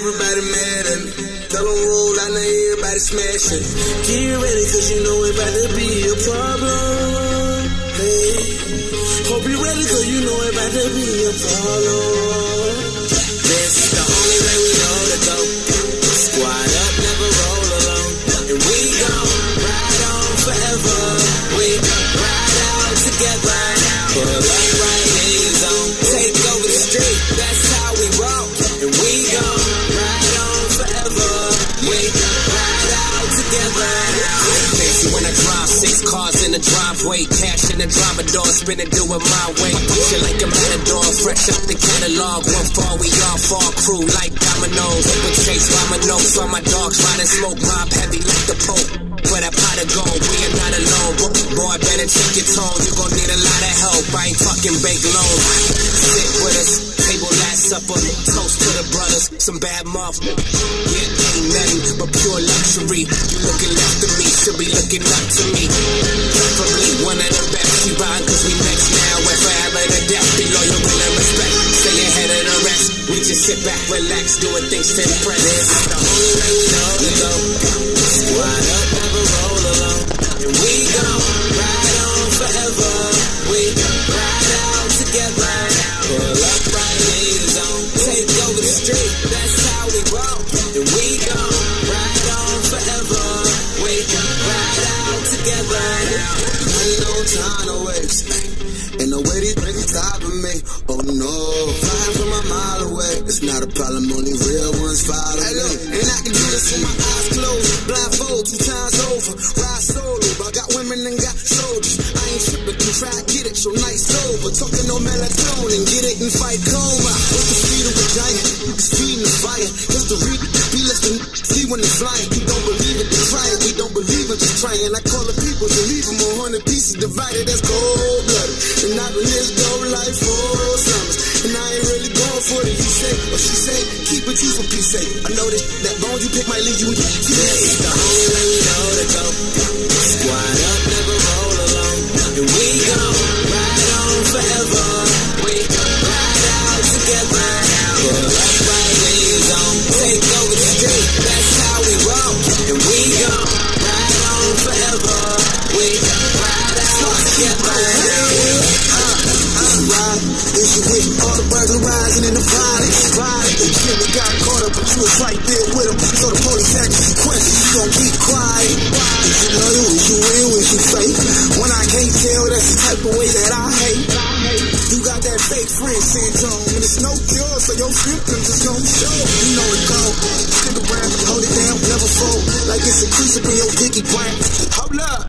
everybody mad at me. Tell them roll out, now everybody smashing. Get ready, cause you know it about to be a problem. Hey, hope you ready, cause you know it about to be a problem. This the only way we know to go. Squad up, never roll alone. And we gon' ride on forever. We ride out together. Pull up right in your zone. Take over the street, that's how we roll. And we gon' ride on forever. We ride out together. Fancy when I drive 6 cars in the driveway, cash in the driver door, spinning, do it my way. Feel like a matador, fresh out the catalog. One fall, we all fall, crew like dominoes. Paper chase, dominoes on my dogs, riding smoke, mob heavy like the Pope. For that pot of gold, we are not alone. Boy, better check your tone, you gon' need a lot of help. I ain't fucking bank loans. Sit with us, table last supper, toast to the brothers, some bad muff. Yeah, ain't nothing but pure luxury. You looking left to me, should be looking up to me. Preferably one of the best. We ride cause we next now, and forever to death. Be loyal, will and respect. Stay ahead of the rest. We just sit back, relax, doing things to impress. This is the only way we know to go. Squad up, never roll alone. And we gon' ride on forever. We ride out together. Pull up right in your zone. Take over the street, that's how we roll. And we gon' ride on forever. We ride out together. Ain't no time to waste. Ain't no way these niggas stopping me. Oh no, flying from a mile away. It's not a problem, only real ones follow me. And I can do this with my eyes closed. Blindfold 2 times over. Ride solo, but I got women and got soldiers. I ain't tripping, can try to get it, so nice sober. Talking no melatonin, get it and fight coma. What's the speed of a giant? It's feeding the fire. Cause the read be lifting, see when it's flying. You don't believe it, then try it. We don't believe it, just trying. I call the people to leave them 100 pieces divided. That's cold blooded. And I've been this dope life for summers. And I ain't really going for it. You say, or she say, keep it you for peace sake. I know that bone you pick might leave you in peace. This is the only way we know to go. Squad up, never roll alone. And we gon' ride on forever. We ride out together. Pull up right in your zone. Take over the street, that's how we roll. And we gon' ride on forever. We ride out together. If you with all the burglarizing in the violence, and Jimmy got caught up, but you was right there with him. So the police had consequences, you gon' keep quiet. If you know you, is you real, is you fake? When I can't tell, that's the type of way that I hate. You got that fake friend syndrome, and it's no cure, so your symptoms is gon' show. You know the code, stick around, hold it down, never fold. Like it's a crease up in your dicky brand.